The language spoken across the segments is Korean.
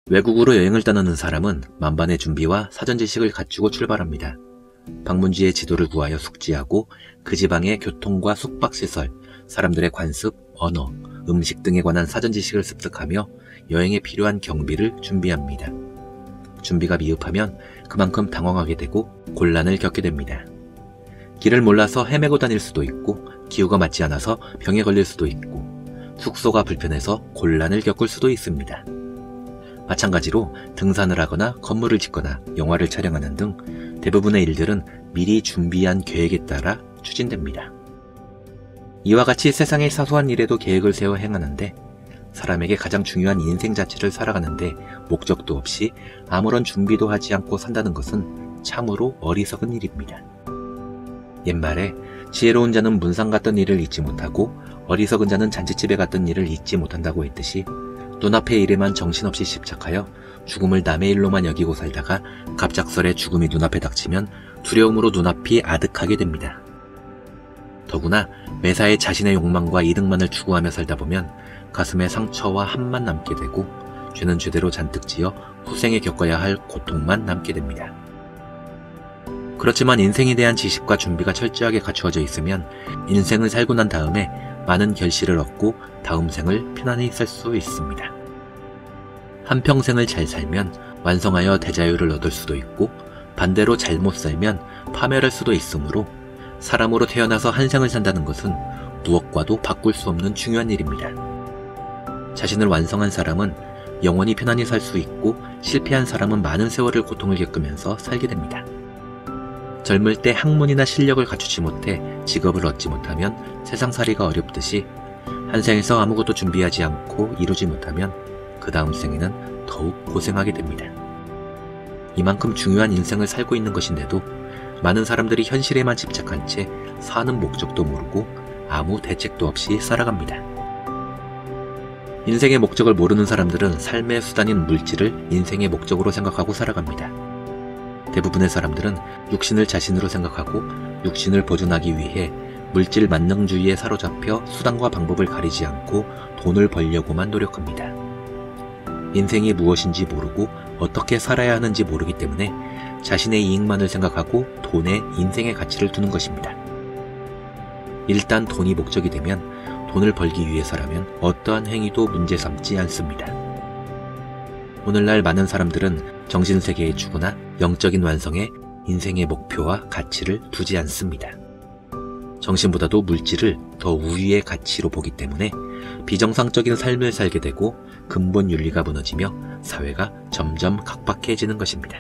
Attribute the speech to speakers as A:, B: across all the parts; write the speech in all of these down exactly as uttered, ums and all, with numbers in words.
A: 외국으로 여행을 떠나는 사람은 만반의 준비와 사전 지식을 갖추고 출발합니다. 방문지의 지도를 구하여 숙지하고 그 지방의 교통과 숙박시설, 사람들의 관습, 언어, 음식 등에 관한 사전 지식을 습득하며 여행에 필요한 경비를 준비합니다. 준비가 미흡하면 그만큼 당황하게 되고 곤란을 겪게 됩니다. 길을 몰라서 헤매고 다닐 수도 있고, 기후가 맞지 않아서 병에 걸릴 수도 있고, 숙소가 불편해서 곤란을 겪을 수도 있습니다. 마찬가지로 등산을 하거나 건물을 짓거나 영화를 촬영하는 등 대부분의 일들은 미리 준비한 계획에 따라 추진됩니다. 이와 같이 세상의 사소한 일에도 계획을 세워 행하는데, 사람에게 가장 중요한 인생 자체를 살아가는데 목적도 없이 아무런 준비도 하지 않고 산다는 것은 참으로 어리석은 일입니다. 옛말에 지혜로운 자는 문상 갔던 일을 잊지 못하고 어리석은 자는 잔치집에 갔던 일을 잊지 못한다고 했듯이, 눈앞의 일에만 정신없이 집착하여 죽음을 남의 일로만 여기고 살다가 갑작스레 죽음이 눈앞에 닥치면 두려움으로 눈앞이 아득하게 됩니다. 더구나 매사에 자신의 욕망과 이득만을 추구하며 살다 보면 가슴에 상처와 함만 남게 되고, 죄는 죄대로 잔뜩 지어 후생에 겪어야 할 고통만 남게 됩니다. 그렇지만 인생에 대한 지식과 준비가 철저하게 갖추어져 있으면 인생을 살고 난 다음에 많은 결실을 얻고 다음 생을 편안히 살 수 있습니다. 한평생을 잘 살면 완성하여 대자유를 얻을 수도 있고, 반대로 잘못 살면 파멸할 수도 있으므로 사람으로 태어나서 한 생을 산다는 것은 무엇과도 바꿀 수 없는 중요한 일입니다. 자신을 완성한 사람은 영원히 편안히 살 수 있고, 실패한 사람은 많은 세월을 고통을 겪으면서 살게 됩니다. 젊을 때 학문이나 실력을 갖추지 못해 직업을 얻지 못하면 세상살이가 어렵듯이, 한 생에서 아무것도 준비하지 않고 이루지 못하면 그 다음 생에는 더욱 고생하게 됩니다. 이만큼 중요한 인생을 살고 있는 것인데도 많은 사람들이 현실에만 집착한 채 사는 목적도 모르고 아무 대책도 없이 살아갑니다. 인생의 목적을 모르는 사람들은 삶의 수단인 물질을 인생의 목적으로 생각하고 살아갑니다. 대부분의 사람들은 육신을 자신으로 생각하고 육신을 보존하기 위해 물질 만능주의에 사로잡혀 수단과 방법을 가리지 않고 돈을 벌려고만 노력합니다. 인생이 무엇인지 모르고 어떻게 살아야 하는지 모르기 때문에 자신의 이익만을 생각하고 돈에 인생의 가치를 두는 것입니다. 일단 돈이 목적이 되면 돈을 벌기 위해서라면 어떠한 행위도 문제 삼지 않습니다. 오늘날 많은 사람들은 정신세계에 추구나 영적인 완성에 인생의 목표와 가치를 두지 않습니다. 정신보다도 물질을 더 우위의 가치로 보기 때문에 비정상적인 삶을 살게 되고 근본 윤리가 무너지며 사회가 점점 각박해지는 것입니다.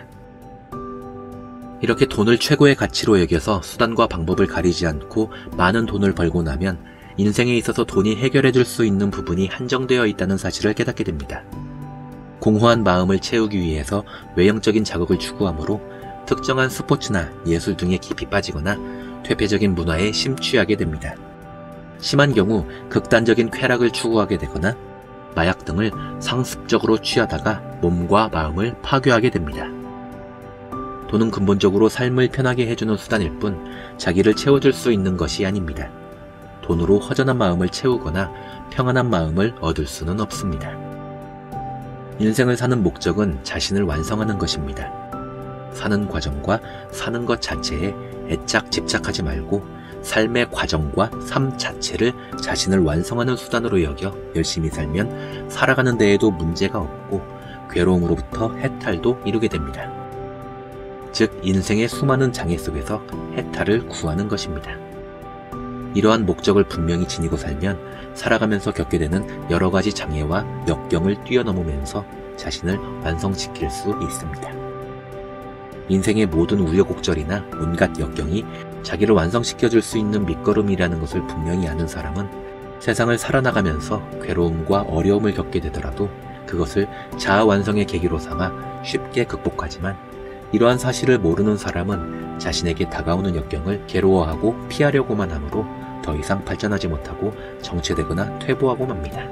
A: 이렇게 돈을 최고의 가치로 여겨서 수단과 방법을 가리지 않고 많은 돈을 벌고 나면 인생에 있어서 돈이 해결해 줄 수 있는 부분이 한정되어 있다는 사실을 깨닫게 됩니다. 공허한 마음을 채우기 위해서 외형적인 자극을 추구하므로 특정한 스포츠나 예술 등에 깊이 빠지거나 퇴폐적인 문화에 심취하게 됩니다. 심한 경우 극단적인 쾌락을 추구하게 되거나 마약 등을 상습적으로 취하다가 몸과 마음을 파괴하게 됩니다. 돈은 근본적으로 삶을 편하게 해주는 수단일 뿐 자기를 채워줄 수 있는 것이 아닙니다. 돈으로 허전한 마음을 채우거나 평안한 마음을 얻을 수는 없습니다. 인생을 사는 목적은 자신을 완성하는 것입니다. 사는 과정과 사는 것 자체에 애착 집착하지 말고 삶의 과정과 삶 자체를 자신을 완성하는 수단으로 여겨 열심히 살면 살아가는 데에도 문제가 없고 괴로움으로부터 해탈도 이루게 됩니다. 즉 인생의 수많은 장애 속에서 해탈을 구하는 것입니다. 이러한 목적을 분명히 지니고 살면 살아가면서 겪게 되는 여러 가지 장애와 역경을 뛰어넘으면서 자신을 완성시킬 수 있습니다. 인생의 모든 우여곡절이나 온갖 역경이 자기를 완성시켜줄 수 있는 밑거름이라는 것을 분명히 아는 사람은 세상을 살아나가면서 괴로움과 어려움을 겪게 되더라도 그것을 자아 완성의 계기로 삼아 쉽게 극복하지만, 이러한 사실을 모르는 사람은 자신에게 다가오는 역경을 괴로워하고 피하려고만 하므로 더 이상 발전하지 못하고 정체되거나 퇴보하고 맙니다.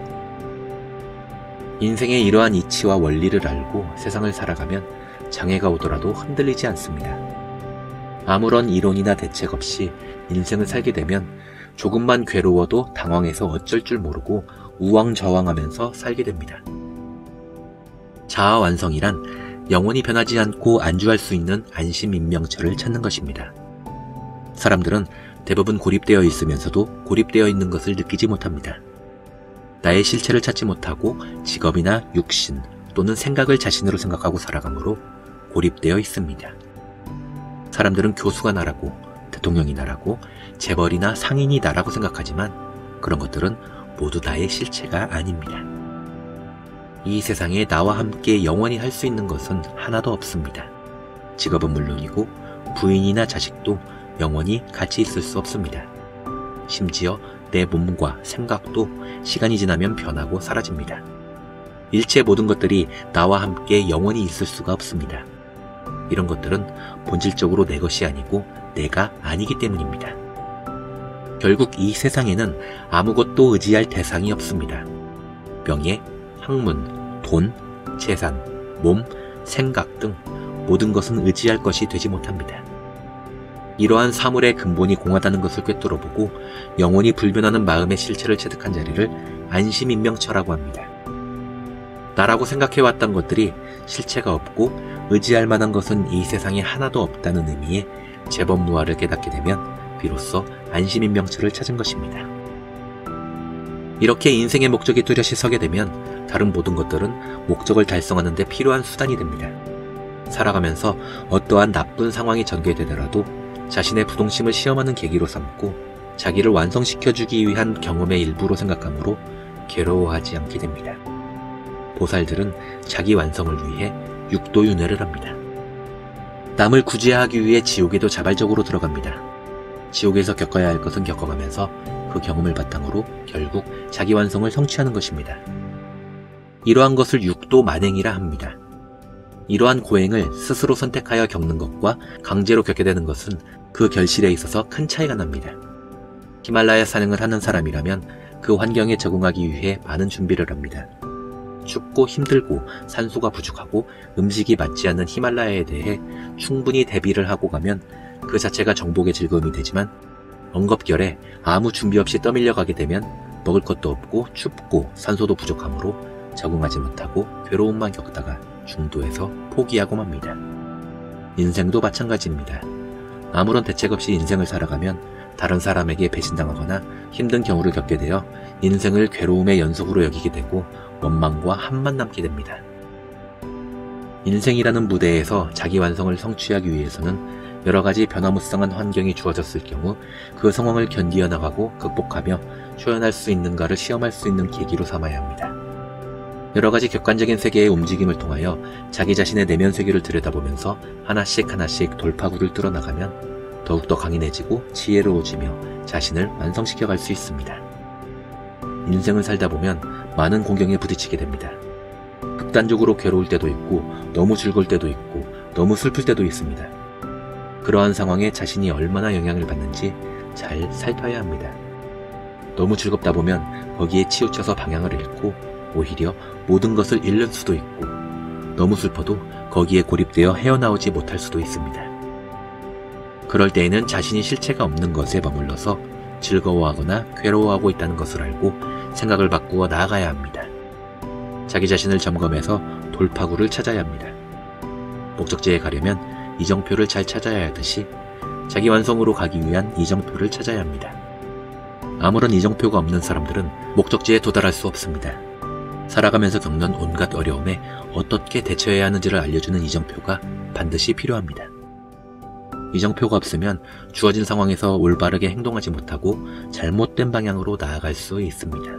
A: 인생의 이러한 이치와 원리를 알고 세상을 살아가면 장애가 오더라도 흔들리지 않습니다. 아무런 이론이나 대책 없이 인생을 살게 되면 조금만 괴로워도 당황해서 어쩔 줄 모르고 우왕좌왕하면서 살게 됩니다. 자아 완성이란 영원히 변하지 않고 안주할 수 있는 안심인명처를 찾는 것입니다. 사람들은 대부분 고립되어 있으면서도 고립되어 있는 것을 느끼지 못합니다. 나의 실체를 찾지 못하고 직업이나 육신 또는 생각을 자신으로 생각하고 살아가므로 고립되어 있습니다. 사람들은 교수가 나라고, 대통령이 나라고, 재벌이나 상인이 나라고 생각하지만 그런 것들은 모두 나의 실체가 아닙니다. 이 세상에 나와 함께 영원히 할 수 있는 것은 하나도 없습니다. 직업은 물론이고 부인이나 자식도 영원히 같이 있을 수 없습니다. 심지어 내 몸과 생각도 시간이 지나면 변하고 사라집니다. 일체 모든 것들이 나와 함께 영원히 있을 수가 없습니다. 이런 것들은 본질적으로 내 것이 아니고 내가 아니기 때문입니다. 결국 이 세상에는 아무것도 의지할 대상이 없습니다. 명예, 학문, 돈, 재산, 몸, 생각 등 모든 것은 의지할 것이 되지 못합니다. 이러한 사물의 근본이 공하다는 것을 꿰뚫어보고 영원히 불변하는 마음의 실체를 체득한 자리를 안심인명처라고 합니다. 나라고 생각해왔던 것들이 실체가 없고 의지할 만한 것은 이 세상에 하나도 없다는 의미의 제법무화를 깨닫게 되면 비로소 안심인명처를 찾은 것입니다. 이렇게 인생의 목적이 뚜렷이 서게 되면 다른 모든 것들은 목적을 달성하는 데 필요한 수단이 됩니다. 살아가면서 어떠한 나쁜 상황이 전개되더라도 자신의 부동심을 시험하는 계기로 삼고 자기를 완성시켜주기 위한 경험의 일부로 생각하므로 괴로워하지 않게 됩니다. 보살들은 자기 완성을 위해 육도윤회를 합니다. 남을 구제하기 위해 지옥에도 자발적으로 들어갑니다. 지옥에서 겪어야 할 것은 겪어가면서 그 경험을 바탕으로 결국 자기 완성을 성취하는 것입니다. 이러한 것을 육도 만행이라 합니다. 이러한 고행을 스스로 선택하여 겪는 것과 강제로 겪게 되는 것은 그 결실에 있어서 큰 차이가 납니다. 히말라야 산행을 하는 사람이라면 그 환경에 적응하기 위해 많은 준비를 합니다. 춥고 힘들고 산소가 부족하고 음식이 맞지 않는 히말라야에 대해 충분히 대비를 하고 가면 그 자체가 정복의 즐거움이 되지만 엉겁결에 아무 준비 없이 떠밀려 가게 되면 먹을 것도 없고 춥고 산소도 부족하므로 적응하지 못하고 괴로움만 겪다가 중도에서 포기하고 맙니다. 인생도 마찬가지입니다. 아무런 대책 없이 인생을 살아가면 다른 사람에게 배신당하거나 힘든 경우를 겪게 되어 인생을 괴로움의 연속으로 여기게 되고 원망과 한만 남게 됩니다. 인생이라는 무대에서 자기 완성을 성취하기 위해서는 여러가지 변화무쌍한 환경이 주어졌을 경우 그 상황을 견디어 나가고 극복하며 표현할 수 있는가를 시험할 수 있는 계기로 삼아야 합니다. 여러가지 객관적인 세계의 움직임을 통하여 자기 자신의 내면 세계를 들여다보면서 하나씩 하나씩 돌파구를 뚫어나가면 더욱더 강인해지고 지혜로워지며 자신을 완성시켜 갈 수 있습니다. 인생을 살다 보면 많은 공경에 부딪히게 됩니다. 극단적으로 괴로울 때도 있고 너무 즐거울 때도 있고 너무 슬플 때도 있습니다. 그러한 상황에 자신이 얼마나 영향을 받는지 잘 살펴야 합니다. 너무 즐겁다 보면 거기에 치우쳐서 방향을 잃고 오히려 모든 것을 잃는 수도 있고 너무 슬퍼도 거기에 고립되어 헤어나오지 못할 수도 있습니다. 그럴 때에는 자신이 실체가 없는 것에 머물러서 즐거워하거나 괴로워하고 있다는 것을 알고 생각을 바꾸어 나아가야 합니다. 자기 자신을 점검해서 돌파구를 찾아야 합니다. 목적지에 가려면 이정표를 잘 찾아야 하듯이 자기 완성으로 가기 위한 이정표를 찾아야 합니다. 아무런 이정표가 없는 사람들은 목적지에 도달할 수 없습니다. 살아가면서 겪는 온갖 어려움에 어떻게 대처해야 하는지를 알려주는 이정표가 반드시 필요합니다. 이정표가 없으면 주어진 상황에서 올바르게 행동하지 못하고 잘못된 방향으로 나아갈 수 있습니다.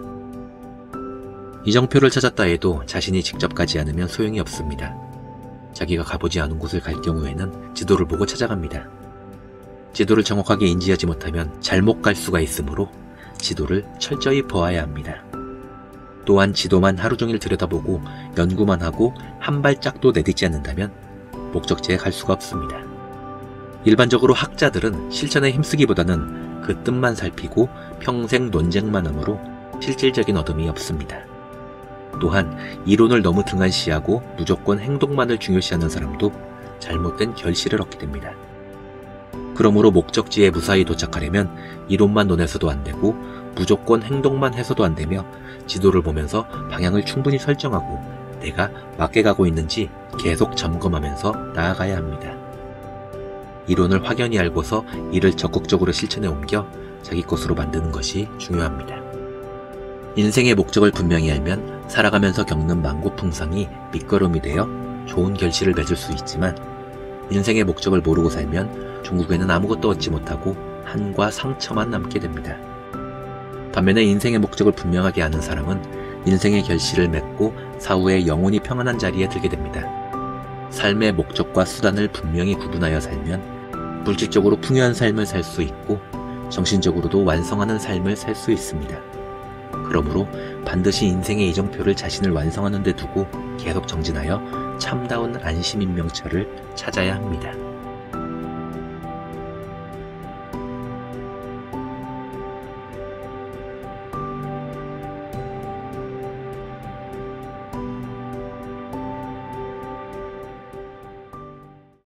A: 이정표를 찾았다 해도 자신이 직접 가지 않으면 소용이 없습니다. 자기가 가보지 않은 곳을 갈 경우에는 지도를 보고 찾아갑니다. 지도를 정확하게 인지하지 못하면 잘못 갈 수가 있으므로 지도를 철저히 보아야 합니다. 또한 지도만 하루 종일 들여다보고 연구만 하고 한 발짝도 내딛지 않는다면 목적지에 갈 수가 없습니다. 일반적으로 학자들은 실천에 힘쓰기보다는 그 뜻만 살피고 평생 논쟁만 하므로 실질적인 얻음이 없습니다. 또한 이론을 너무 등한시하고 무조건 행동만을 중요시하는 사람도 잘못된 결실을 얻게 됩니다. 그러므로 목적지에 무사히 도착하려면 이론만 논해서도 안되고 무조건 행동만 해서도 안되며 지도를 보면서 방향을 충분히 설정하고 내가 맞게 가고 있는지 계속 점검하면서 나아가야 합니다. 이론을 확연히 알고서 이를 적극적으로 실천에 옮겨 자기 것으로 만드는 것이 중요합니다. 인생의 목적을 분명히 알면 살아가면서 겪는 만고풍상이 밑거름이 되어 좋은 결실을 맺을 수 있지만, 인생의 목적을 모르고 살면 종국에는 아무것도 얻지 못하고 한과 상처만 남게 됩니다. 반면에 인생의 목적을 분명하게 아는 사람은 인생의 결실을 맺고 사후에 영원히 평안한 자리에 들게 됩니다. 삶의 목적과 수단을 분명히 구분하여 살면 물질적으로 풍요한 삶을 살 수 있고 정신적으로도 완성하는 삶을 살 수 있습니다. 그러므로 반드시 인생의 이정표를 자신을 완성하는 데 두고 계속 정진하여 참다운 안심인명처를 찾아야 합니다.